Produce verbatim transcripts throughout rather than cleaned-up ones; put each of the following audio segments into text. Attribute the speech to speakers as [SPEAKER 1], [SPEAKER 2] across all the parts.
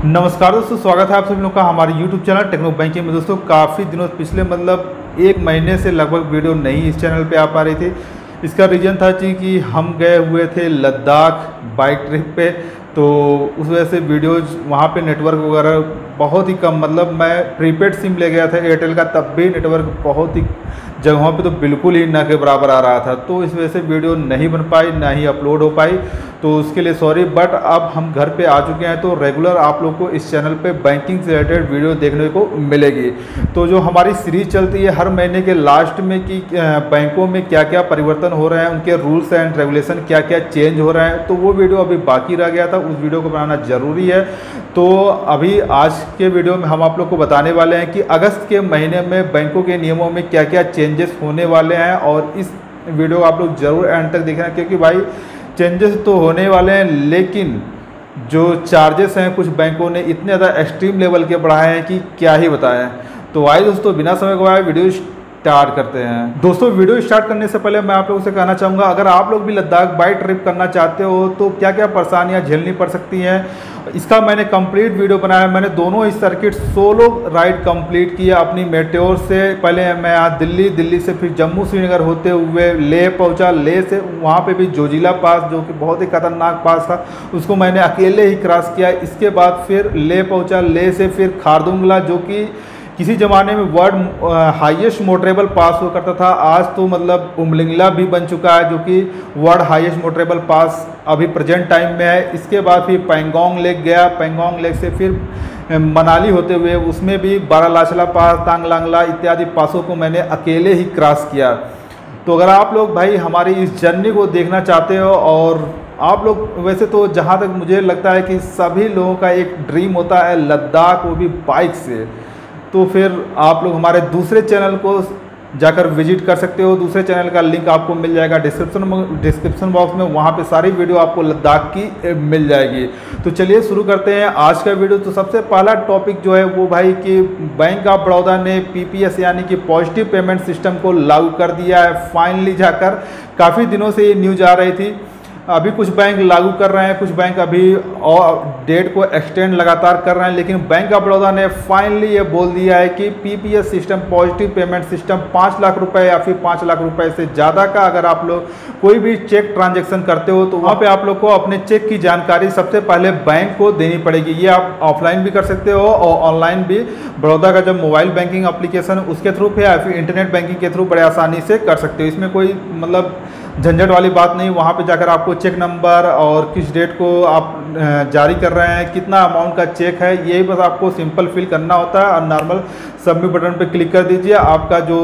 [SPEAKER 1] नमस्कार दोस्तों, स्वागत है आप सभी लोगों का हमारे यूट्यूब चैनल टेक्नो बैंकिंग में। दोस्तों काफ़ी दिनों पिछले मतलब एक महीने से लगभग वीडियो नहीं इस चैनल पे आ पा रही थी। इसका रीज़न था जी कि हम गए हुए थे लद्दाख बाइक ट्रिप पे, तो उस वजह से वीडियोज वहाँ पे नेटवर्क वगैरह बहुत ही कम, मतलब मैं प्रीपेड सिम ले गया था एयरटेल का, तब भी नेटवर्क बहुत ही जगहों पे तो बिल्कुल ही ना के बराबर आ रहा था। तो इस वजह से वीडियो नहीं बन पाई, ना ही अपलोड हो पाई, तो उसके लिए सॉरी। बट अब हम घर पे आ चुके हैं, तो रेगुलर आप लोग को इस चैनल पे बैंकिंग से रिलेटेड वीडियो देखने को मिलेगी। तो जो हमारी सीरीज चलती है हर महीने के लास्ट में कि बैंकों में क्या क्या परिवर्तन हो रहे हैं, उनके रूल्स एंड रेगुलेशन क्या क्या चेंज हो रहे हैं, तो वो वीडियो अभी बाकी रह गया था, उस वीडियो को बनाना ज़रूरी है। तो अभी आज के वीडियो में हम आप लोग को बताने वाले हैं कि अगस्त के महीने में बैंकों के नियमों में क्या क्या चेंजेस होने वाले हैं, और इस वीडियो को आप लोग ज़रूर एंड तक देखना, क्योंकि भाई चेंजेस तो होने वाले हैं, लेकिन जो चार्जेस हैं कुछ बैंकों ने इतने ज़्यादा एक्सट्रीम लेवल के बढ़ाए हैं कि क्या ही बताएं। तो आइए दोस्तों, बिना समय गवाए वीडियो स्टार्ट करते हैं। दोस्तों वीडियो स्टार्ट करने से पहले मैं आप लोगों से कहना चाहूँगा, अगर आप लोग भी लद्दाख बाइक ट्रिप करना चाहते हो तो क्या क्या परेशानियाँ झेलनी पड़ सकती हैं, इसका मैंने कंप्लीट वीडियो बनाया। मैंने दोनों ही सर्किट सोलो राइड कंप्लीट किया अपनी मेट्योर से। पहले मैं यहाँ दिल्ली दिल्ली से फिर जम्मू श्रीनगर होते हुए ले पहुँचा, ले से वहाँ पे भी जोजिला पास, जो कि बहुत ही खतरनाक पास था, उसको मैंने अकेले ही क्रॉस किया। इसके बाद फिर ले पहुँचा, ले से फिर खारदुंगला, जो कि किसी ज़माने में वर्ल्ड हाईएस्ट मोटरेबल पास हुआ करता था, आज तो मतलब उमलिंगला भी बन चुका है, जो कि वर्ल्ड हाईएस्ट मोटरेबल पास अभी प्रेजेंट टाइम में है। इसके बाद फिर पैंगोंग लेक गया, पैंगोंग लेक से फिर मनाली होते हुए उसमें भी बारालाचला पास, तांगलांगला इत्यादि पासों को मैंने अकेले ही क्रॉस किया। तो अगर आप लोग भाई हमारी इस जर्नी को देखना चाहते हो, और आप लोग वैसे तो जहाँ तक मुझे लगता है कि सभी लोगों का एक ड्रीम होता है लद्दाख, वो भी बाइक से, तो फिर आप लोग हमारे दूसरे चैनल को जाकर विजिट कर सकते हो। दूसरे चैनल का लिंक आपको मिल जाएगा डिस्क्रिप्शन डिस्क्रिप्शन बॉक्स में, वहाँ पे सारी वीडियो आपको लद्दाख की मिल जाएगी। तो चलिए शुरू करते हैं आज का वीडियो। तो सबसे पहला टॉपिक जो है वो भाई कि बैंक ऑफ बड़ौदा ने पीपीएस यानी कि पॉजिटिव पेमेंट सिस्टम को लागू कर दिया है फाइनली जाकर। काफ़ी दिनों से ये न्यूज़ आ रही थी, अभी कुछ बैंक लागू कर रहे हैं, कुछ बैंक अभी और डेट को एक्सटेंड लगातार कर रहे हैं, लेकिन बैंक ऑफ बड़ौदा ने फाइनली ये बोल दिया है कि PPS system, positive payment system, पाँच लाख रुपए या फिर पाँच लाख रुपए से ज़्यादा का अगर आप लोग कोई भी चेक ट्रांजैक्शन करते हो, तो वहाँ पे आप लोग को अपने चेक की जानकारी सबसे पहले बैंक को देनी पड़ेगी। ये आप ऑफलाइन भी कर सकते हो और ऑनलाइन भी, बड़ौदा का जब मोबाइल बैंकिंग एप्लीकेशन उसके थ्रू पे या फिर इंटरनेट बैंकिंग के थ्रू बड़े आसानी से कर सकते हो। इसमें कोई मतलब झंझट वाली बात नहीं। वहाँ पे जाकर आपको चेक नंबर और किस डेट को आप जारी कर रहे हैं, कितना अमाउंट का चेक है, यही बस आपको सिंपल फिल करना होता है, और नॉर्मल सबमिट बटन पे क्लिक कर दीजिए, आपका जो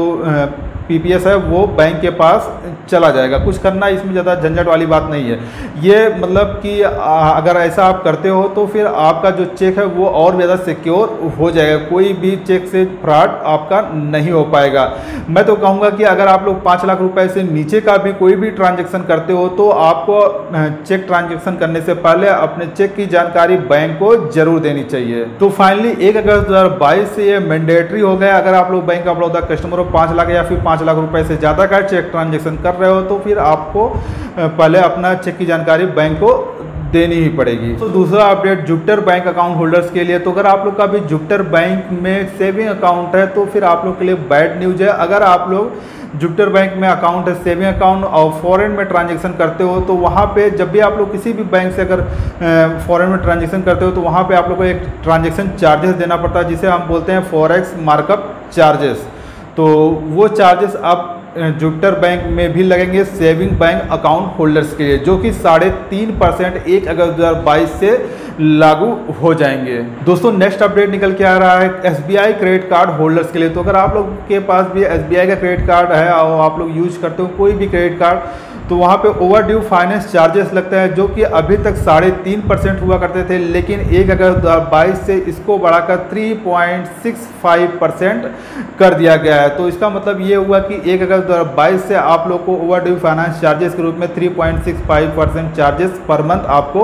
[SPEAKER 1] पीपीएस है वो बैंक के पास चला जाएगा। कुछ करना इसमें ज़्यादा झंझट वाली बात नहीं है। ये मतलब कि अगर ऐसा आप करते हो तो फिर आपका जो चेक है वो और ज़्यादा सिक्योर हो जाएगा, कोई भी चेक से फ्रॉड आपका नहीं हो पाएगा। मैं तो कहूँगा कि अगर आप लोग पाँच लाख रुपए से नीचे का भी कोई भी ट्रांजेक्शन करते हो, तो आपको चेक ट्रांजेक्शन करने से पहले अपने चेक की जानकारी बैंक को जरूर देनी चाहिए। तो फाइनली एक अगस्त दो हज़ार बाईस से ये मैंडेटरी हो गया। अगर आप लोग बैंक ऑफ बड़ौदा कस्टमर हो, पाँच लाख या फिर पाँच लाख रुपए से ज़्यादा का चेक ट्रांजैक्शन कर रहे हो, तो फिर आपको पहले अपना चेक की जानकारी बैंक को देनी ही पड़ेगी। तो दूसरा update Jupiter bank account holders के लिए। तो अगर आप लोग का भी जुपिटर बैंक में सेविंग अकाउंट है, तो फिर आप लोग के लिए बैड न्यूज़ है। अगर आप लोग जुपिटर बैंक में अकाउंट है, सेविंग अकाउंट, और फॉरेन में ट्रांजैक्शन करते हो, तो वहाँ पे जब भी आप लोग किसी भी बैंक से अगर फॉरेन में ट्रांजैक्शन करते हो, तो वहाँ पे आप लोग को एक ट्रांजैक्शन चार्जेस देना पड़ता है, जिसे हम बोलते हैं फॉरेक्स मार्कअप चार्जेस। तो वो चार्जेस आप जुपिटर बैंक में भी लगेंगे सेविंग बैंक अकाउंट होल्डर्स के लिए, जो कि साढ़े तीन परसेंट एक अगस्त दो हज़ार बाईस से लागू हो जाएंगे। दोस्तों नेक्स्ट अपडेट निकल के आ रहा है एसबीआई क्रेडिट कार्ड होल्डर्स के लिए। तो अगर आप लोग के पास भी एसबीआई का क्रेडिट कार्ड है और आप लोग यूज करते हो कोई भी क्रेडिट कार्ड, तो वहाँ पे ओवर ड्यू फाइनेंस चार्जेस लगते हैं, जो कि अभी तक साढ़े तीन परसेंट हुआ करते थे, लेकिन एक अगस्त दो हज़ार बाईस से इसको बढ़ाकर तीन पॉइंट सिक्स फाइव परसेंट कर दिया गया है। तो इसका मतलब ये हुआ कि एक अगस्त दो हज़ार बाईस से आप लोग को ओवर ड्यू फाइनेंस चार्जेस के रूप में तीन point six five percent charges per month आपको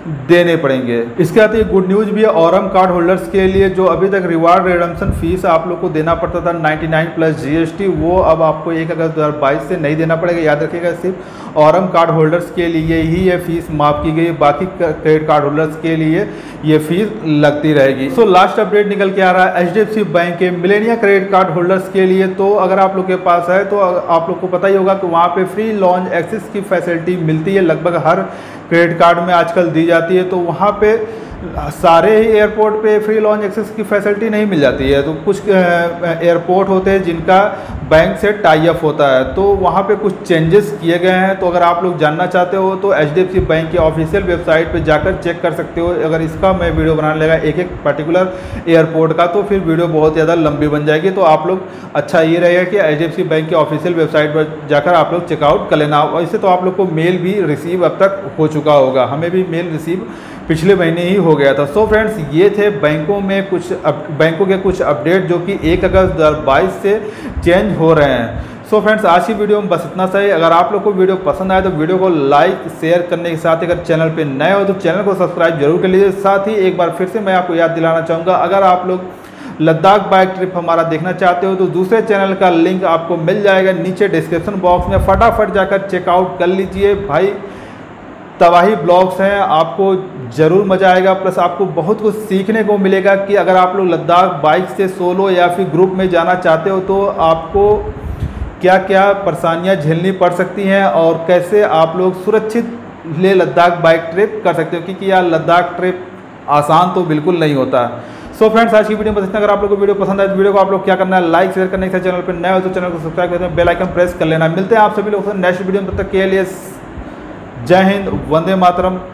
[SPEAKER 1] देने पड़ेंगे। इसके साथ ही गुड न्यूज़ भी है औरम कार्ड होल्डर्स के लिए, जो अभी तक रिवार्ड रिडम्पशन फीस आप लोग को देना पड़ता था निन्यानवे प्लस जीएसटी, वो अब आपको एक अगस्त दो हज़ार बाईस से नहीं देना पड़ेगा। याद रखिएगा, सिर्फ औरम कार्ड होल्डर्स के लिए ही ये फीस माफ़ की गई, बाकी क्रेडिट कार्ड होल्डर्स के लिए ये फीस लगती रहेगी। सो लास्ट अपडेट निकल के आ रहा है एचडीएफसी बैंक के मिलेनिया क्रेडिट कार्ड होल्डर्स के लिए। तो अगर आप लोग के पास है तो आप लोग को पता ही होगा कि वहाँ पे फ्री लॉन्च एक्सेस की फैसिलिटी मिलती है, लगभग हर क्रेडिट कार्ड में आजकल दी जाती है। तो वहाँ पे सारे ही एयरपोर्ट पे फ्री लॉन्च एक्सेस की फैसिलिटी नहीं मिल जाती है। तो कुछ एयरपोर्ट होते हैं जिनका बैंक से टाई अप होता है, तो वहाँ पे कुछ चेंजेस किए गए हैं। तो अगर आप लोग जानना चाहते हो तो एचडीएफसी बैंक की ऑफिशियल वेबसाइट पे जाकर चेक कर सकते हो। अगर इसका मैं वीडियो बनाने लगा एक एक पर्टिकुलर एयरपोर्ट का, तो फिर वीडियो बहुत ज़्यादा लंबी बन जाएगी। तो आप लोग अच्छा ये रहेगा कि एचडीएफसी बैंक की ऑफिशियल वेबसाइट पर जाकर आप लोग चेकआउट कर लेना। वैसे तो आप लोग को मेल भी रिसीव अब तक हो चुका होगा, हमें भी मेल रिसीव पिछले महीने ही हो गया था। सो फ्रेंड्स, ये थे बैंकों में कुछ अप, बैंकों के कुछ अपडेट जो कि एक अगस्त दो हज़ार बाईस से चेंज हो रहे हैं। सो फ्रेंड्स, आज की वीडियो में बस इतना सही। अगर आप लोग को वीडियो पसंद आए तो वीडियो को लाइक शेयर करने के साथ ही अगर चैनल पे नए हो तो चैनल को सब्सक्राइब जरूर कर लीजिए। साथ ही एक बार फिर से मैं आपको याद दिलाना चाहूँगा, अगर आप लोग लद्दाख बाइक ट्रिप हमारा देखना चाहते हो तो दूसरे चैनल का लिंक आपको मिल जाएगा नीचे डिस्क्रिप्शन बॉक्स में, फटाफट जाकर चेकआउट कर लीजिए भाई। तबाही ब्लॉग्स हैं, आपको ज़रूर मज़ा आएगा, प्लस आपको बहुत कुछ सीखने को मिलेगा कि अगर आप लोग लद्दाख बाइक से सोलो या फिर ग्रुप में जाना चाहते हो तो आपको क्या क्या परेशानियां झेलनी पड़ सकती हैं और कैसे आप लोग सुरक्षित ले लद्दाख बाइक ट्रिप कर सकते हो, क्योंकि यार लद्दाख ट्रिप आसान तो बिल्कुल नहीं होता। सो फ्रेंड्स, आज की वीडियो में बस इतना। अगर आप लोग को वीडियो पसंद आए तो वीडियो को आप लोग क्या करना है, लाइक शेयर करने के साथ चैनल पर नए हो तो चैनल को सब्सक्राइब करते हैं, बेल आइकन प्रेस कर लेना। मिलते हैं आप सभी लोगों से नेक्स्ट वीडियो में, तब तक के लिए जय हिंद, वंदे मातरम।